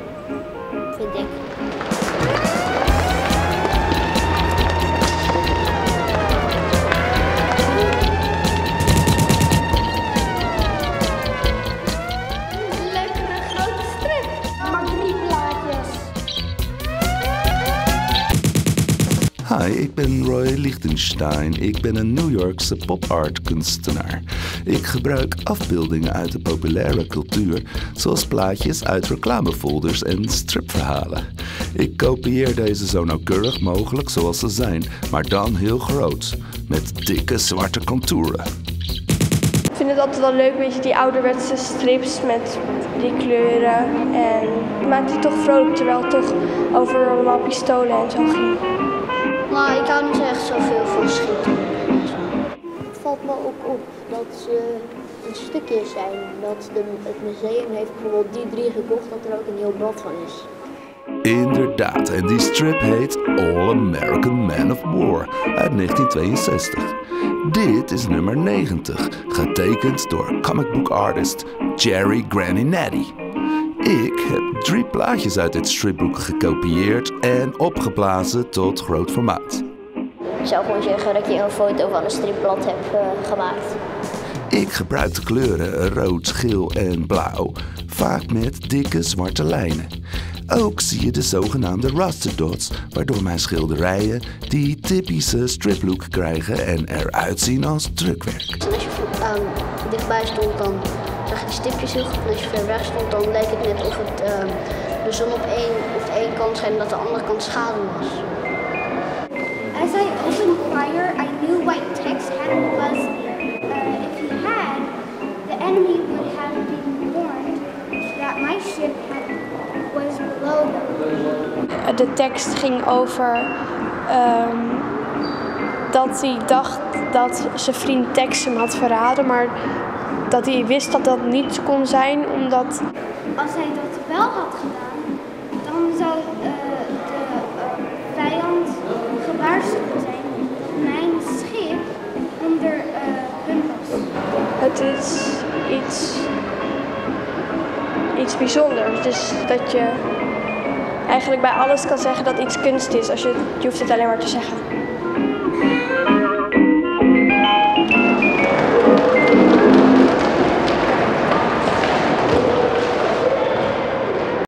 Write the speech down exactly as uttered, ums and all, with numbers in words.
vind ik. Lekkere grote strip. Maar drie blaadjes. Hi, ik ben Roy Lichtenstein. Ik ben een New Yorkse pop-art kunstenaar. Ik gebruik afbeeldingen uit de populaire cultuur, zoals plaatjes uit reclamefolders en stripverhalen. Ik kopieer deze zo nauwkeurig mogelijk zoals ze zijn, maar dan heel groot, met dikke zwarte contouren. Ik vind het altijd wel leuk, weet je, die ouderwetse strips met die kleuren. En het maakt het toch vrolijk, terwijl het toch over allemaal pistolen en zo ging. Maar ik hou niet zo echt zoveel van schieten. Het valt me ook op dat ze een stukje zijn. Dat de, het museum heeft bijvoorbeeld die drie gekocht, dat er ook een heel blad van is. Inderdaad, en die strip heet All American Man of War uit negentien tweeënzestig. Dit is nummer negentig, getekend door comicbook artist Jerry Graninetti. Ik heb drie plaatjes uit dit stripboek gekopieerd en opgeblazen tot groot formaat. Ik zou gewoon zeggen dat je een foto van een stripblad hebt uh, gemaakt. Ik gebruik de kleuren rood, geel en blauw, vaak met dikke zwarte lijnen. Ook zie je de zogenaamde raster dots, waardoor mijn schilderijen die typische striplook krijgen en eruit zien als drukwerk. En als je um, dichtbij stond, dan zag je de stipjes heel goed. En als je ver weg stond, dan leek het net of het, um, de zon op één, op de ene kant scheen en dat de andere kant schaduw was. As I opened fire, I knew what Tex had was uh, if he had, the enemy would have been warned that my ship had, was below them. De tekst ging over um, dat hij dacht dat zijn vriend Tex hem had verraden, maar dat hij wist dat dat niet kon zijn, omdat... Als hij dat wel had gedaan, dan zou uh, de uh, vijand gewaarschuwd zijn dat mijn schip onder uh, hun was. Het is iets, iets bijzonders, dus dat je eigenlijk bij alles kan zeggen dat iets kunst is, als je, je hoeft het alleen maar te zeggen.